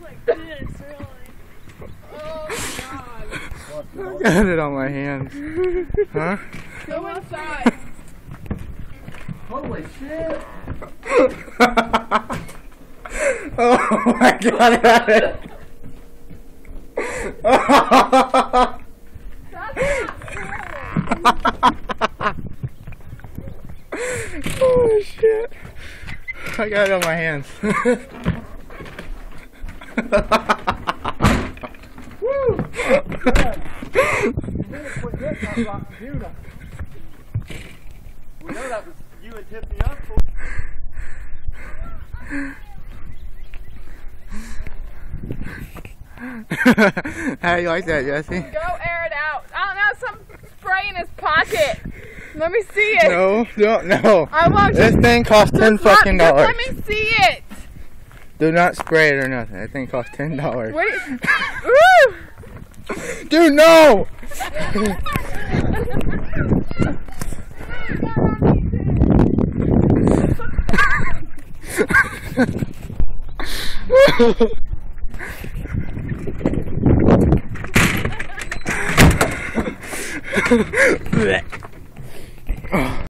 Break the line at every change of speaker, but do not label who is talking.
like this, really. Oh my god.
I got it on my hands. Huh?
Go inside.
Holy shit!
Oh my god, I got it!
That's not cool.
Oh shit. I got it on my hands.
Woo! We know that was you and Tiffany Uncle.
How do you like that, Jesse?
Go air it out. I don't know, some spray in his pocket. Let me see it.
No, no.
I won't.
This thing costs $10 fucking dollars.
Let me see it.
Do not spray it or nothing. That thing costs $10.
Wait. Woo!
Dude, no! Blech.